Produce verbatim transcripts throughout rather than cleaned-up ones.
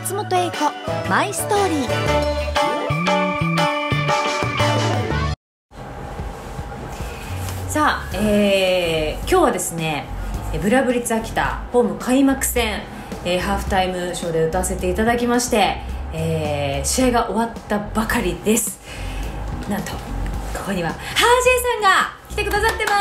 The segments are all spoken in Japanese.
松本英子マイストーリー。さあ、えー、今日はですねブラブリッツ秋田ホーム開幕戦、えー、ハーフタイムショーで歌わせていただきまして、えー、試合が終わったばかりです。なんとここにはハージェイさんが来てくださってます。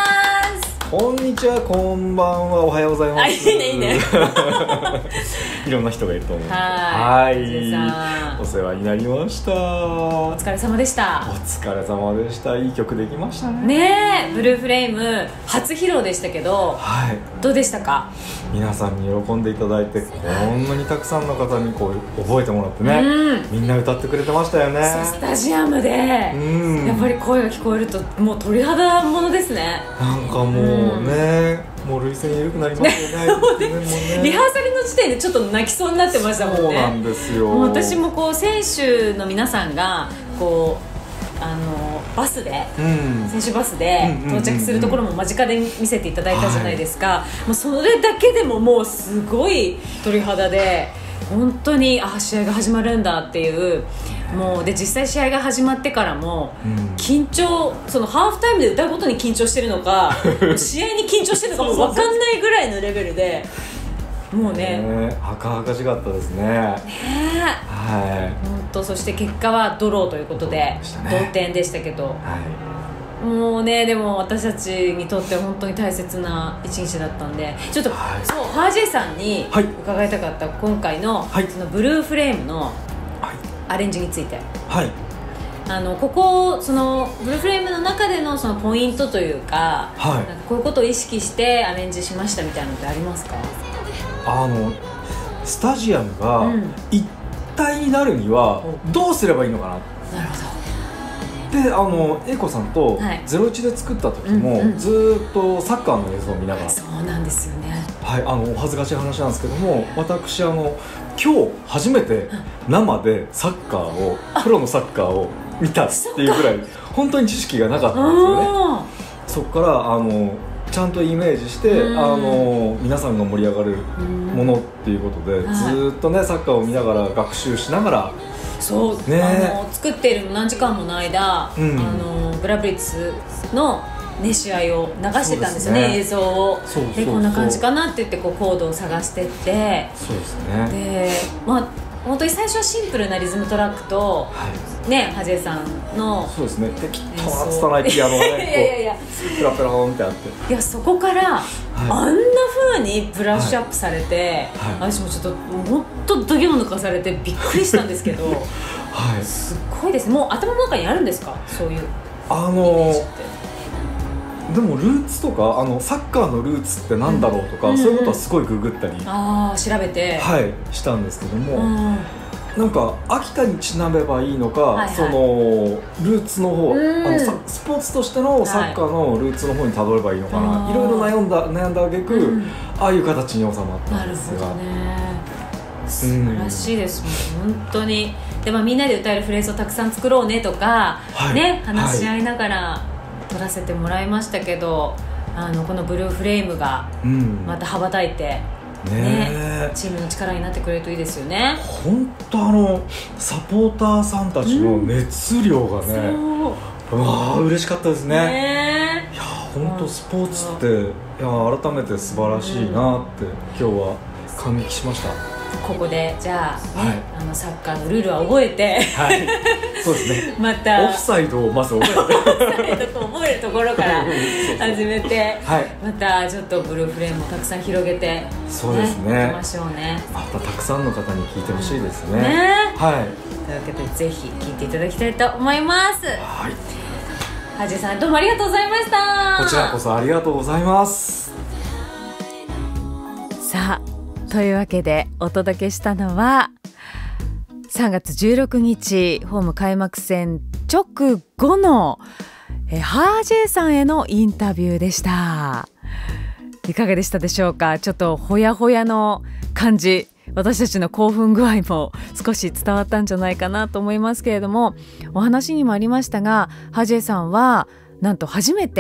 こんにちは、こんばんは、おはようございます。 あ、いいねいいねいろんな人がいると思う。 はい、 はい、お世話になりました。 お疲れ様でした。 お疲れ様でした。いい曲できましたね。 ねえ、ブルーフレーム初披露でしたけど、はい、どうでしたか？ 皆さんに喜んでいただいて、こんなにたくさんの方にこう覚えてもらってね、うん、みんな歌ってくれてましたよね。 スタジアムで、うん、やっぱり声が聞こえるともう鳥肌ものですね。 なんかもうね、うん、もう涙腺緩くなりますよね。 ね、リハーサルの時点でちょっと泣きそうになってましたもんね。 そうなんですよ。 もう私もこう選手の皆さんがこうあのバスで、うん、選手バスで到着するところも間近で見せていただいたじゃないですか、はい、もうそれだけでももうすごい鳥肌で、本当にあ試合が始まるんだっていう、もうで実際試合が始まってからも、うん、緊張、そのハーフタイムで歌うことに緊張してるのか試合に緊張してるのかも分かんないぐらいのレベルで、もうね、 はかはかしかったですね。ね、 はい、本当。そして結果はドローということで、ね、同点でしたけど、はい、もうね、でも私たちにとって本当に大切な一日だったんで、ちょっと、はい、そうハージェイさんに伺いたかった、はい、今回の、はい、そのブルーフレームのアレンジについて、はい、あのここそのブルーフレームの中でのそのポイントというか、はい、なんかこういうことを意識してアレンジしましたみたいなのってありますか？ あのスタジアムが一体になるにはどうすればいいのかな、うん、なるほど。で、あの英子さんとゼロイチで作った時も、はい、うんうん、ずっとサッカーの映像を見ながら、 そうなんですよね、 はい、あのお恥ずかしい話なんですけども、私あの今日初めて生でサッカーを、プロのサッカーを見たっていうぐらい本当に知識がなかったんですよね。そこからあのちゃんとイメージして、あの皆さんが盛り上がるものっていうことで、ずっとねサッカーを見ながら学習しながら、 そう、ね、あの作っている何時間もの間、うん、あのブラブリッツの、ね、試合を流してたんですよ ね, ね映像を。そうそうそう、でこんな感じかなって言ってこうコードを探してって、 そうですね。 で、まあ本当に最初はシンプルなリズムトラックと、はいね、ハジェイさんのそうですね、適当な拙いピアノがね、いやいやいやペラペラーンってあって、 いやそこから、はい、あんな風にブラッシュアップされて、はい、私もちょっともっと度肝抜かされてびっくりしたんですけど、はい、すごいです。もう頭の中にあるんですか、そういうあのでもルーツとか、あのサッカーのルーツってなんだろうとか、うん、そういうことはすごいググったり、 あ調べて、 はい、したんですけども、うん、なんか秋田にちなめばいいのか、はいはい、そのルーツの方、うん、あのスポーツとしてのサッカーのルーツの方にたどればいいのかな、はい、いろいろ悩んだ悩んだ挙句、うん、ああいう形に収まったんですが、 なるほどね、素晴らしいです、うん、本当に。で、まあ、みんなで歌えるフレーズをたくさん作ろうねとか、はい、ね、話し合いながら、はい、撮らせてもらいましたけど、あのこのブルーフレームがまた羽ばたいて、うんねね、チームの力になってくれるといいですよね。 本当あのサポーターさんたちの熱量がね、うん、わあ嬉しかったですね。ね、いや本当スポーツっていや改めて素晴らしいなって、うん、今日は感激しました。 ここでじゃあ、ね、はい、あのサッカーのルールは覚えて、 はい、そうですねまたオフサイドをまず覚えてオフサイドを覚えるところから始めて、はい、またちょっとブルーフレームをたくさん広げて、 そうですね、 いきましょうね。 またたくさんの方に聞いてほしいですね、 ね、 はい、 というわけでぜひ聞いていただきたいと思います。はい、ハジェイさんどうもありがとうございました。 こちらこそありがとうございます。 さあというわけでお届けしたのはさんがつじゅうろくにちホーム開幕戦直後のえハージェイさんへのインタビューでした。いかがでしたでしょうか。ちょっとほやほやの感じ、私たちの興奮具合も少し伝わったんじゃないかなと思いますけれども、お話にもありましたがハージェイさんはなんと初めて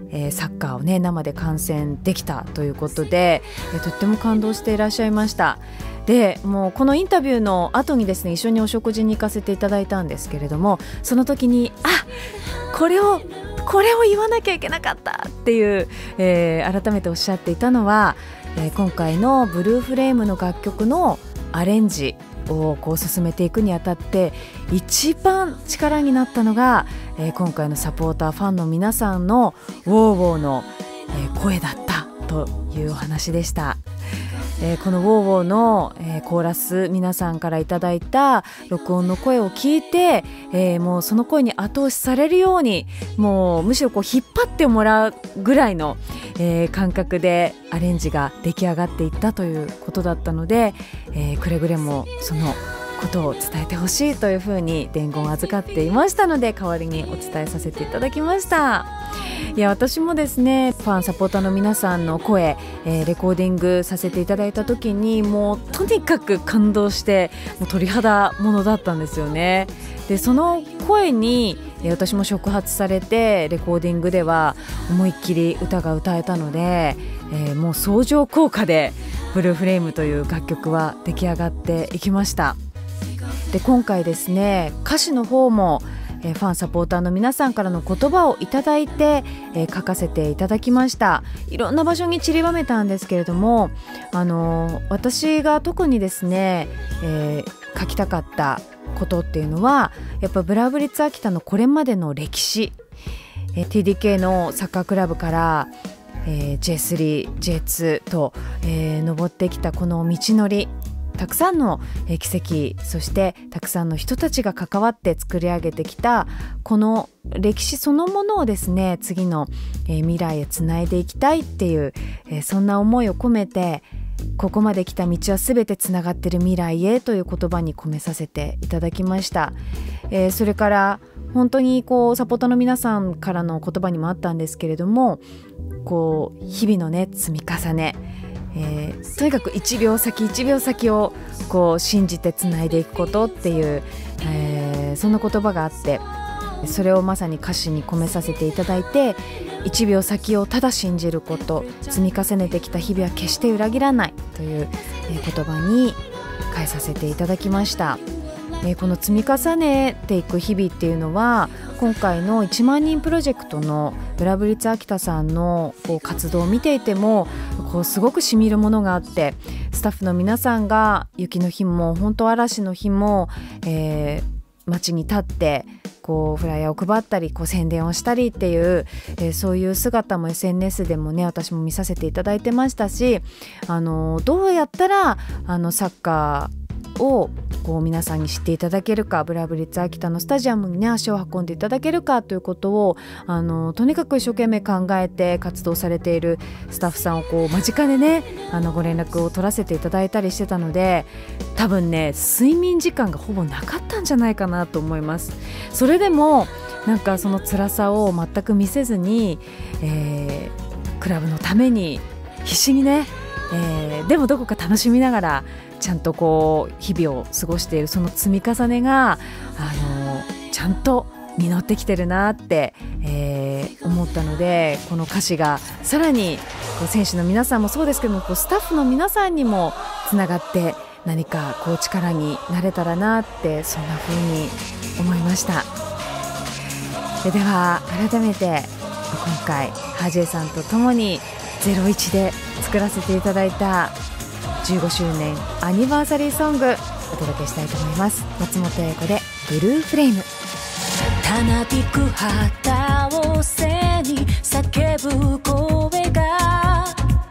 えー、サッカーをね生で観戦できたということで、えー、とっても感動していらっしゃいました。でもうこのインタビューの後にですね、一緒にお食事に行かせていただいたんですけれども、その時にあこれをこれを言わなきゃいけなかったっていう、えー、改めておっしゃっていたのは、えー、今回のブルーフレームの楽曲のアレンジをこう進めていくにあたって一番力になったのが、えー、今回のサポーターファンの皆さんのウォーウォーの、えー、声だったというお話でした。えー、このウォーウォーの、えー、コーラス皆さんからいただいた録音の声を聞いて、えー、もうその声に後押しされるように、もうむしろこう引っ張ってもらうぐらいの、えー、感覚でアレンジが出来上がっていったということだったので、えー、くれぐれもそのことを伝えてほしいというふうに伝言を預かっていましたので、代わりにお伝えさせていただきました。いや私もですね、ファンサポーターの皆さんの声、えー、レコーディングさせていただいた時にもうとにかく感動して、もう鳥肌ものだったんですよね。でその声に私も触発されて、レコーディングでは思いっきり歌が歌えたので、えー、もう相乗効果でブルーフレームという楽曲は出来上がっていきました。で今回ですね、歌詞の方も、えー、ファンサポーターの皆さんからの言葉をいただいて、えー、書かせていただきました。いろんな場所に散りばめたんですけれども、あのー、私が特にですね、えー、書きたかったことっていうのは、やっぱブラブリッツ秋田のこれまでの歴史、えー、ティーディーケー のサッカークラブから、えー、ジェイスリー、ジェイツー と、えー、登ってきたこの道のり、たくさんの奇跡、そしてたくさんの人たちが関わって作り上げてきたこの歴史そのものをですね、次の未来へつないでいきたいっていう、そんな思いを込めて、ここまで来た道はすべてつながっている未来へという言葉に込めさせていただきました。えー、それから本当にこうサポーターの皆さんからの言葉にもあったんですけれども、こう日々のね積み重ね、えー、とにかく一秒先一秒先をこう信じてつないでいくことっていう、えー、そんな言葉があって、それをまさに歌詞に込めさせていただいて、一秒先をただ信じること、積み重ねてきた日々は決して裏切らないという、えー、言葉に変えさせていただきました。えー、この積み重ねていく日々っていうのは、今回のいちまんにんプロジェクトのブラブリッツ秋田さんのこう活動を見ていてもこうすごくしみるものがあって、スタッフの皆さんが雪の日も本当嵐の日も、えー、街に立ってこうフライヤーを配ったりこう宣伝をしたりっていう、えー、そういう姿も エスエヌエス でもね私も見させていただいてましたし、あのどうやったらあのサッカーをこう皆さんに知っていただけるか、ブラブリッツ秋田のスタジアムに、ね、足を運んでいただけるかということをあのとにかく一生懸命考えて活動されているスタッフさんをこう間近でねあのご連絡を取らせていただいたりしてたので、多分ね睡眠時間がほぼなかったんじゃないかなと思います。それでもなんかその辛さを全く見せずに、えー、クラブのために必死にね、えー、でもどこか楽しみながらちゃんとこう日々を過ごしているその積み重ねが、あのちゃんと実ってきてるなって、えー、思ったので、この歌詞がさらにこう選手の皆さんもそうですけども、こうスタッフの皆さんにもつながって何かこう力になれたらなって、そんな風に思いました。では改めて今回ハージェイさんとともにゼロイチで作らせていただいたじゅうごしゅうねんアニバーサリーソングお届けしたいと思います。松本英子でブルーフレーム。 たなびく旗を背に叫ぶ声が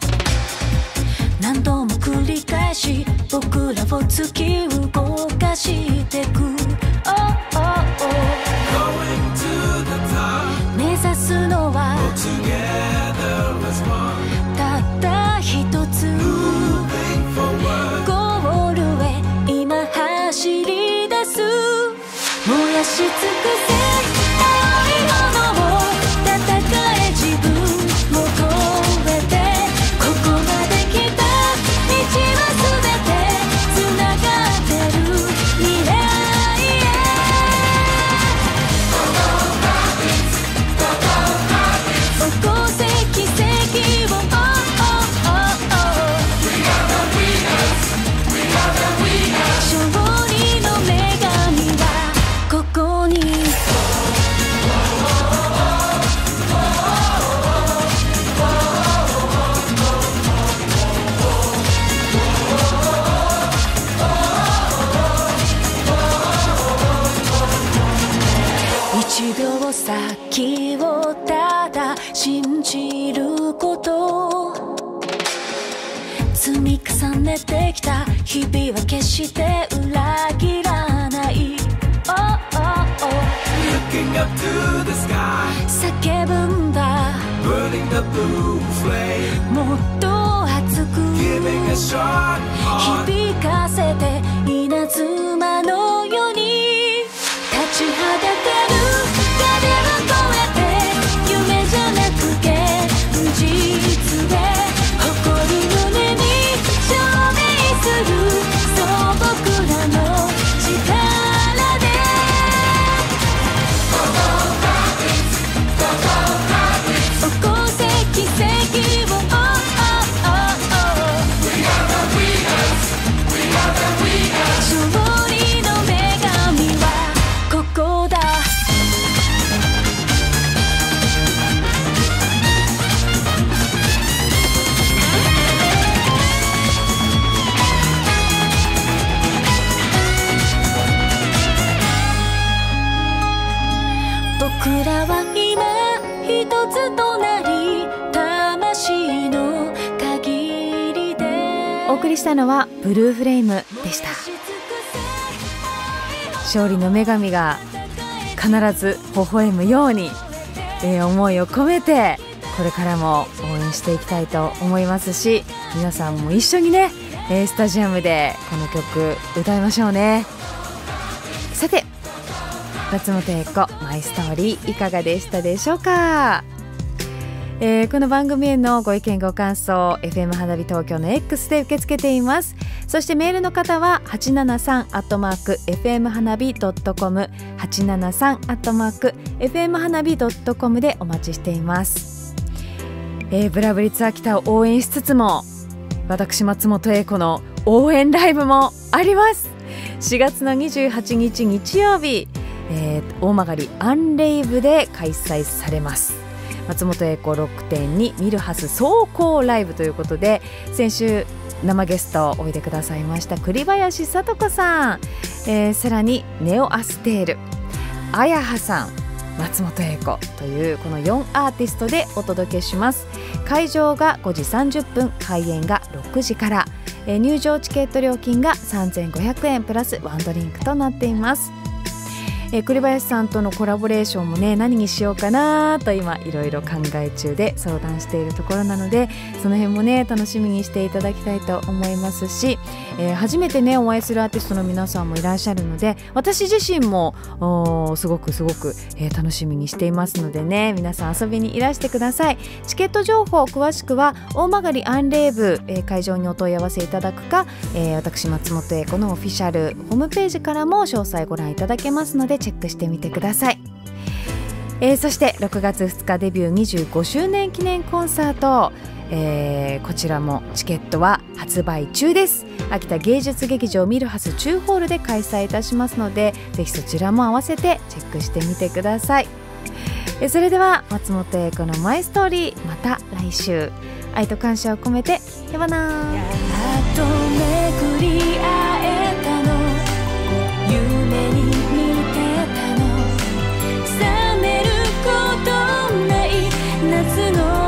何度も繰り返し僕らを突き動かしてく、oh, oh, oh. 目指すのはたった一つ、ゴールへ今走り出す、燃やし尽くせ青い炎を戦え自分を超えて、ここまで来た道は全てつながってる未来じること積み重ねてきた日々は決して裏切らない、oh, oh, oh. Looking up to the sky 叫ぶんだ Burning the blue flame もっと熱く Giving a shot heart 響かせて稲妻のように立ちはだかる壁を越えて夢じゃなく現実で誇り胸に証明するそう僕らの力で 起こせ奇跡を oh, oh, oh, oh. We are the winners We are the winners 勝利の女神はここだ僕らは今一つとなり魂の限りでお送りしたのはブルーフレームでした。勝利の女神が必ず微笑むように、えー、思いを込めてこれからも応援していきたいと思いますし、皆さんも一緒にね、えー、スタジアムでこの曲歌いましょうね。さて松本英子マイストーリーいかがでしたでしょうか。えー、この番組へのご意見ご感想 エフエム 花火東京の X で受け付けています。そしてメールの方ははちななさんアットマーク エフエム 花火 ドットコム はちななさんアットマーク エフエム 花火 ドットコム でお待ちしています。えー、ブラブリツ秋田を応援しつつも私松本英子の応援ライブもあります。しがつのにじゅうはちにち日曜日、えー、大曲アンレイブで開催されます。松本英子ろくてんにミルハス走行ライブということで、先週生ゲストおいでくださいました栗林さと子さん、えー、さらにネオアステール、あやはさん、松本英子というこのよんアーティストでお届けします。会場がごじさんじゅっぷん、開演がろくじから、えー、入場チケット料金がさんぜんごひゃくえんプラスワンドリンクとなっています。えー、栗林さんとのコラボレーションもね、何にしようかなと今いろいろ考え中で相談しているところなので、その辺もね楽しみにしていただきたいと思いますし、えー、初めてねお会いするアーティストの皆さんもいらっしゃるので、私自身もすごくすごく、えー、楽しみにしていますのでね、皆さん遊びにいらしてください。チケット情報詳しくは大曲アンレイブ、えー、会場にお問い合わせいただくか、えー、私松本英子のオフィシャルホームページからも詳細ご覧いただけますのでチェックしてみてください。えー、そしてろくがつふつかデビューにじゅうごしゅうねん記念コンサート、えー、こちらもチケットは発売中です。秋田芸術劇場ミルハス中ホールで開催いたしますので、ぜひそちらも合わせてチェックしてみてください。えー、それでは松本英子のマイストーリー、また来週。愛と感謝を込めてやばなー。 やっとめくり会えたの、夢に見てたの、覚めることない夏の